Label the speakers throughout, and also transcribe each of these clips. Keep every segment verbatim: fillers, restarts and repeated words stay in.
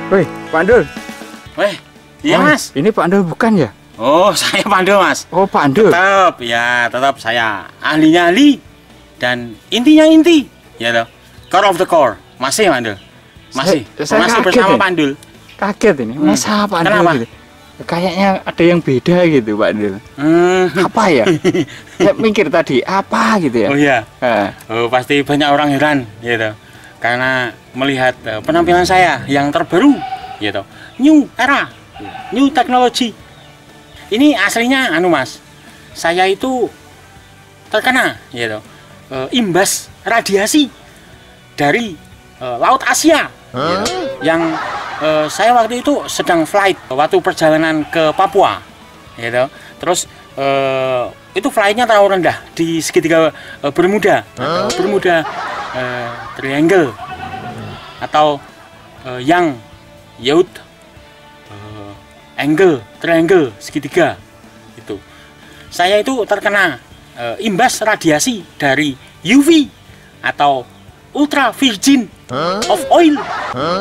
Speaker 1: Woi, Pak Andul.
Speaker 2: Weh, iya
Speaker 1: Oh,
Speaker 2: Mas.
Speaker 1: Ini Pak Andul bukan ya?
Speaker 2: Oh, saya Pak Andul Mas.
Speaker 1: Oh, Pak Andul.
Speaker 2: Tetap, ya tetap saya ahlinya ahli dan intinya inti, ya toh. Core of the core, masih Pak Andul. Masih,
Speaker 1: Saya- saya
Speaker 2: masih
Speaker 1: kaget
Speaker 2: bersama
Speaker 1: ya.
Speaker 2: Pak Andul.
Speaker 1: Kaget ini.
Speaker 2: Hmm.
Speaker 1: Masa Pak Andul
Speaker 2: Kenapa?
Speaker 1: gitu? Kayaknya ada yang beda gitu, Pak Andul.
Speaker 2: Hmm.
Speaker 1: Apa ya? Saya mikir tadi apa gitu ya?
Speaker 2: Oh iya,
Speaker 1: Eh,
Speaker 2: oh, pasti banyak orang heran, gitu. Karena melihat uh, penampilan saya yang terbaru, gitu. New era, new technology. Ini aslinya anu Mas, saya itu terkena, gitu, uh, imbas radiasi dari uh, Laut Asia, gitu, yang uh, saya waktu itu sedang flight waktu perjalanan ke Papua, gitu. Terus uh, itu flightnya terlalu rendah di segitiga uh, Bermuda, atau Bermuda uh, Triangle, atau uh, yang Youth uh, Angle Triangle segitiga itu. Saya itu terkena uh, imbas radiasi dari U V atau ultra virgin of oil, uh,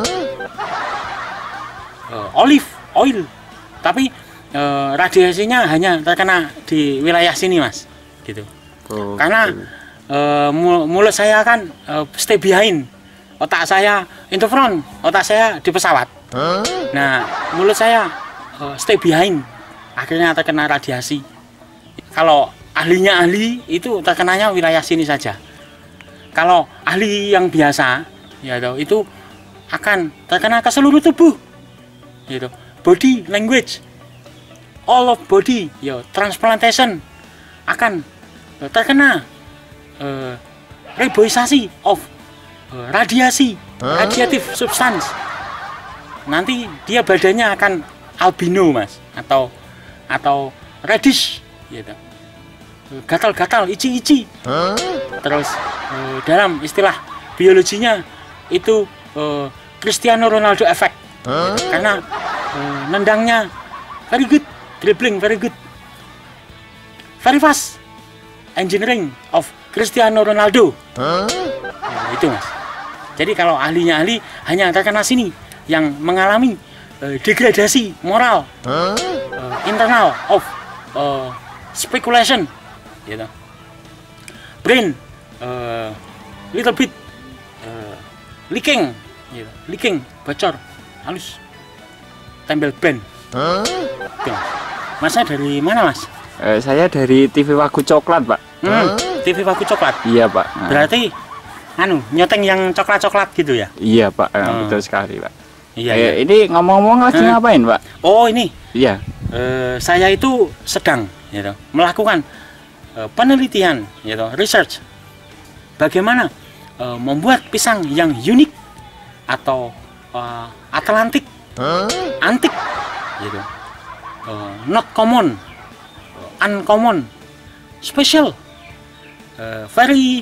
Speaker 2: olive oil, tapi uh, radiasinya hanya terkena di wilayah sini Mas, gitu.
Speaker 1: oh,
Speaker 2: Karena uh, mul- mulut saya kan uh, stay behind, otak saya in the front, otak saya di pesawat. Nah, mulut saya uh, stay behind, akhirnya terkena radiasi. Kalau ahlinya ahli itu terkenanya wilayah sini saja. Kalau ahli yang biasa, ya toh, itu akan terkena ke seluruh tubuh, gitu. Body language, all of body, ya, transplantation akan uh, terkena uh, reboisasi of uh, radiasi, radiative substance. Nanti dia badannya akan albino Mas, atau atau reddish, gitu. Gatal-gatal, ici-ici. Terus uh, dalam istilah biologinya itu uh, Cristiano Ronaldo effect, gitu. Karena uh, nendangnya very good, dribbling very good, very fast, engineering of Cristiano Ronaldo. Nah, itu Mas. Jadi kalau ahlinya ahli hanya terkena sini, yang mengalami uh, degradasi moral, uh, internal of uh, speculation, gitu. Brain uh, little bit uh, leaking, gitu. Leaking, bocor, halus, tempel ban. Tuh. Masnya dari mana Mas?
Speaker 1: eh, saya dari T V Wagu Coklat, Pak.
Speaker 2: Hmm, T V Wagu Coklat.
Speaker 1: Iya, Pak. Nah,
Speaker 2: Berarti anu nyoteng yang coklat-coklat gitu ya?
Speaker 1: iya, Pak. Eh,
Speaker 2: Hmm.
Speaker 1: Betul sekali, Pak.
Speaker 2: Iya,
Speaker 1: Eh,
Speaker 2: iya.
Speaker 1: Ini ngomong-ngomong lagi
Speaker 2: Hmm.
Speaker 1: ngapain, Pak?
Speaker 2: Oh, ini
Speaker 1: Iya.
Speaker 2: eh, saya itu sedang, gitu, melakukan eh, penelitian, gitu, research bagaimana eh, membuat pisang yang unik atau eh, Atlantik, antik, gitu, Eh, not common, uncommon, special, eh, very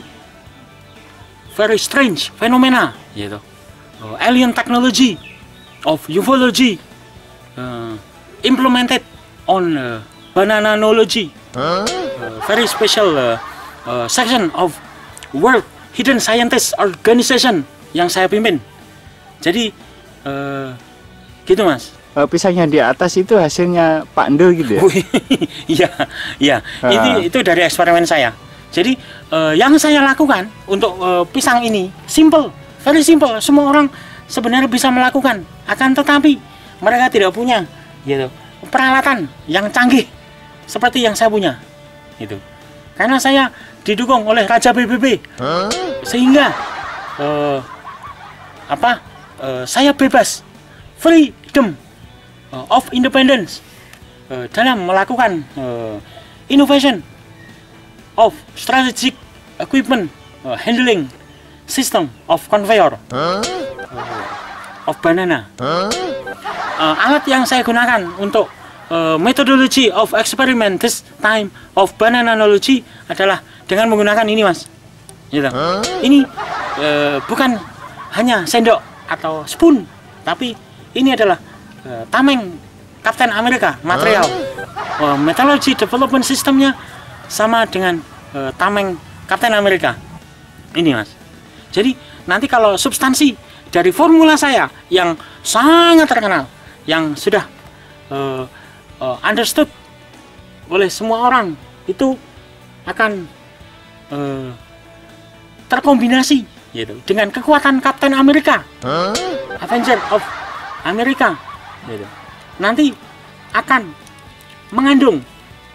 Speaker 2: very strange phenomena, gitu, Eh, alien technology of ufology uh, implemented on uh, bananology, uh, very special uh, uh, section of World Hidden Scientist Organization yang saya pimpin. Jadi uh, gitu Mas.
Speaker 1: Eh, pisang yang di atas itu hasilnya Pak Andul gitu ya?
Speaker 2: Wih, Iya, iya.
Speaker 1: Ah.
Speaker 2: Itu itu dari eksperimen saya. Jadi uh, yang saya lakukan untuk uh, pisang ini simple, very simple. Semua orang sebenarnya bisa melakukan, akan tetapi mereka tidak punya, gitu, peralatan yang canggih seperti yang saya punya, gitu. Karena saya didukung oleh Raja P B B, sehingga uh, apa? Uh, saya bebas, freedom uh, of independence uh, dalam melakukan uh, innovation of strategic equipment uh, handling system of conveyor of banana. Uh, alat yang saya gunakan untuk uh, methodology of experiment this time of bananology adalah dengan menggunakan ini Mas, gitu. Ini uh, bukan hanya sendok atau spoon, tapi ini adalah uh, tameng Captain America material. Uh, methodology development sistemnya sama dengan uh, tameng Captain America ini Mas. Jadi nanti kalau substansi dari formula saya yang sangat terkenal yang sudah uh, uh, understood oleh semua orang, itu akan uh, terkombinasi gitu dengan kekuatan Kapten Amerika, huh? Avenger of Amerika gitu. Nanti akan mengandung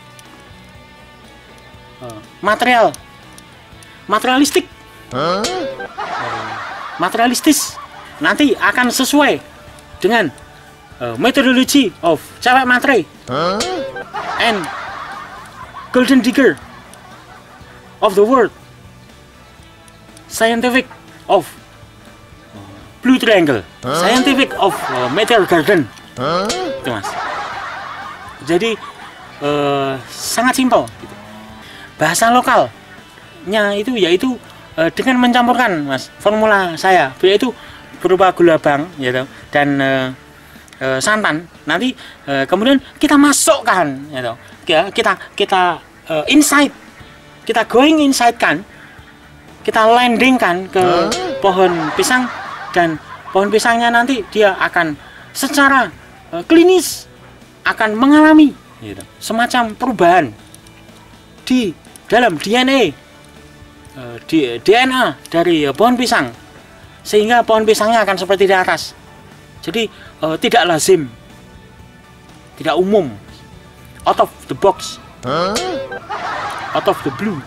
Speaker 2: uh, material materialistik, huh? uh, materialistis, nanti akan sesuai dengan uh, methodology of cewek matre, huh? and golden digger of the world, scientific of blue triangle, huh? Scientific of uh, meteor garden, huh? Itu mas. Jadi uh, sangat simpel gitu. Bahasa lokalnya itu yaitu uh, dengan mencampurkan mas formula saya, yaitu berupa gula bang gitu, dan uh, uh, santan. Nanti uh, kemudian kita masukkan gitu. kita kita uh, inside kita going inside kan, kita landingkan ke huh? pohon pisang, dan pohon pisangnya nanti dia akan secara uh, klinis akan mengalami gitu, semacam perubahan di dalam D N A, uh, di D N A dari uh, pohon pisang, sehingga pohon pisangnya akan seperti di atas. Jadi uh, tidak lazim, tidak umum, out of the box, huh? Out of the blue,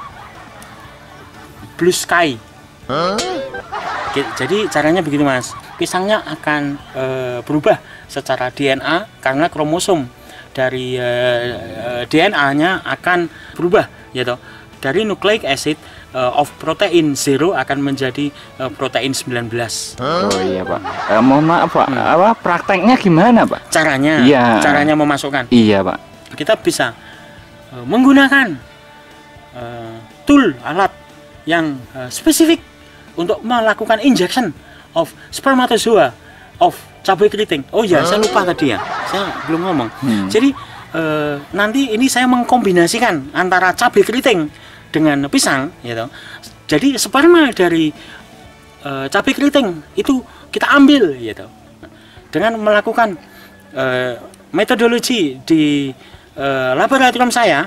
Speaker 2: blue sky, huh? Jadi caranya begitu mas. Pisangnya akan e, berubah secara D N A karena kromosom dari e, D N A-nya akan berubah gitu. Dari nucleic acid e, of protein zero akan menjadi e, protein sembilan belas.
Speaker 1: Oh iya pak. Eh, mohon maaf pak, hmm. apa prakteknya gimana pak?
Speaker 2: Caranya,
Speaker 1: iya.
Speaker 2: caranya memasukkan.
Speaker 1: Iya pak. Kita
Speaker 2: bisa e, menggunakan e, tool alat yang e, spesifik untuk melakukan injection of spermatozoa of cabai keriting. Oh ya, huh? Saya lupa tadi ya, saya belum ngomong. Hmm. Jadi e, nanti ini saya mengkombinasikan antara cabai keriting dengan pisang, gitu. Jadi sperma dari e, cabai keriting itu kita ambil, gitu. Dengan melakukan e, metodologi di e, laboratorium saya,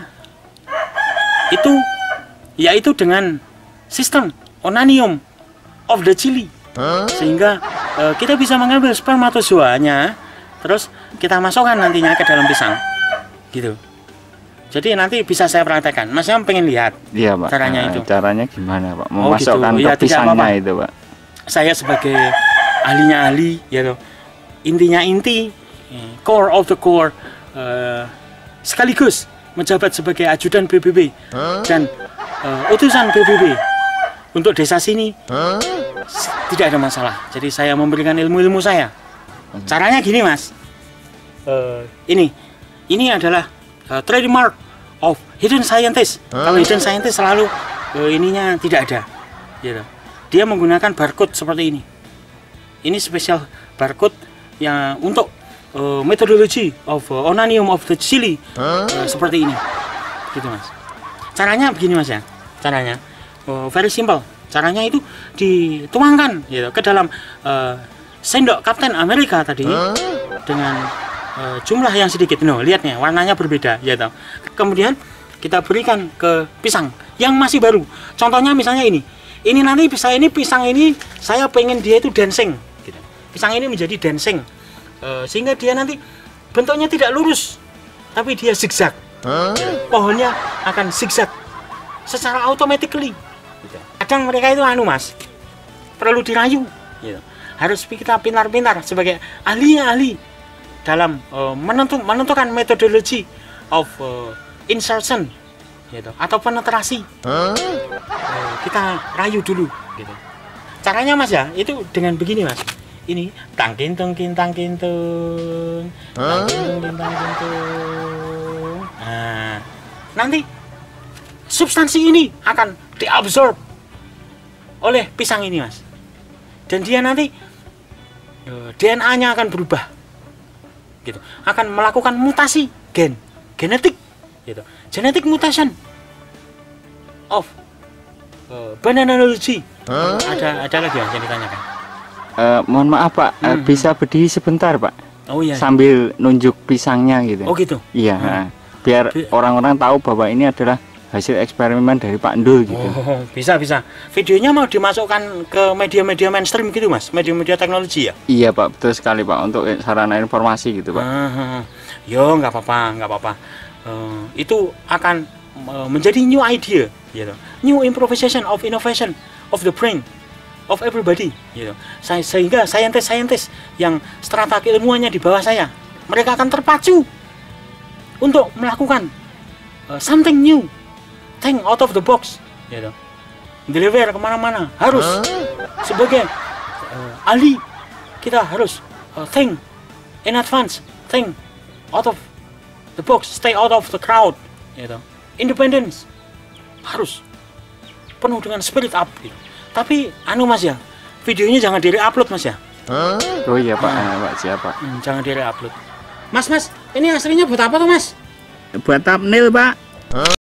Speaker 2: itu yaitu dengan sistem onanium of the chili, huh? Sehingga uh, kita bisa mengambil spermatozoanya, terus kita masukkan nantinya ke dalam pisang, gitu. Jadi nanti bisa saya praktekkan. Masnya pengen lihat?
Speaker 1: Iya pak.
Speaker 2: Caranya
Speaker 1: nah,
Speaker 2: itu.
Speaker 1: Caranya gimana pak? Memasukkan
Speaker 2: oh, gitu.
Speaker 1: ke
Speaker 2: Ya,
Speaker 1: pisangnya
Speaker 2: apa -apa.
Speaker 1: Itu pak.
Speaker 2: Saya sebagai ahlinya ahli, gitu. Intinya inti, core of the core, uh, sekaligus menjabat sebagai ajudan P B B, huh? Dan uh, utusan P B B untuk desa sini, huh? Tidak ada masalah. Jadi saya memberikan ilmu-ilmu saya. Caranya gini mas, uh, ini ini adalah uh, trademark of hidden scientist. Huh? Kalau hidden scientist selalu uh, ininya tidak ada, gitu. Dia menggunakan barcode seperti ini. Ini spesial barcode yang untuk uh, methodology of uh, onanium of the chili, huh? uh, seperti ini, gitu mas. Caranya begini mas ya, caranya. Oh, very simple. Caranya itu dituangkan gitu, ke dalam uh, sendok Kapten Amerika tadi, huh? Dengan uh, jumlah yang sedikit. No, lihatnya warnanya berbeda gitu. Kemudian kita berikan ke pisang yang masih baru. Contohnya misalnya ini. Ini nanti pisang ini pisang ini saya pengen dia itu dancing gitu. Pisang ini menjadi dancing. Uh, sehingga dia nanti bentuknya tidak lurus, tapi dia zigzag. Huh? Gitu. Pohonnya akan zigzag secara automatically. Kadang mereka itu anu mas, perlu dirayu, gitu. Harus kita pintar-pintar sebagai ahli-ahli dalam uh, menentu, menentukan metodologi of uh, insertion, gitu, atau penetrasi. Huh? Uh, kita rayu dulu, gitu. Caranya mas ya, itu dengan begini mas. Ini tangkintung kintang kintung, tangkintung kintang kintung. Nah, nanti substansi ini akan diabsorb oleh pisang ini mas, dan dia nanti D N A-nya akan berubah, gitu, akan melakukan mutasi gen, genetik, gitu, genetic mutation of uh, bananology. Huh? Ada ada lagi yang ditanyakan.
Speaker 1: Eh, mohon maaf Pak, eh,
Speaker 2: Hmm.
Speaker 1: bisa berdiri sebentar Pak,
Speaker 2: Oh iya.
Speaker 1: sambil nunjuk pisangnya gitu.
Speaker 2: Oh gitu.
Speaker 1: Iya,
Speaker 2: Hmm.
Speaker 1: nah, biar
Speaker 2: Bi-
Speaker 1: orang-orang tahu bahwa ini adalah hasil eksperimen dari Pak Ndul gitu.
Speaker 2: Oh, bisa bisa. Videonya mau dimasukkan ke media-media mainstream gitu, Mas? Media-media teknologi ya?
Speaker 1: Iya Pak, betul sekali Pak, untuk sarana informasi gitu Pak.
Speaker 2: Ah, yo, nggak apa-apa, nggak apa-apa. Eh, itu akan eh, menjadi new idea, gitu. New improvisation of innovation of the brain of everybody, gitu. Se- Sehingga saintis-saintis yang strata keilmuannya di bawah saya, mereka akan terpacu untuk melakukan eh, something new, think out of the box, gitu. Deliver kemana-mana harus sebagai eh, ahli, kita harus eh, think in advance, think out of the box, stay out of the crowd, gitu. Independence harus penuh dengan spirit up, gitu. Tapi anu Mas ya, videonya jangan di-upload Mas ya.
Speaker 1: Oh iya Pak, eh, Pak siapa?
Speaker 2: Hmm, jangan di-upload. Mas, Mas, ini aslinya buat apa tuh Mas?
Speaker 1: Buat thumbnail Pak.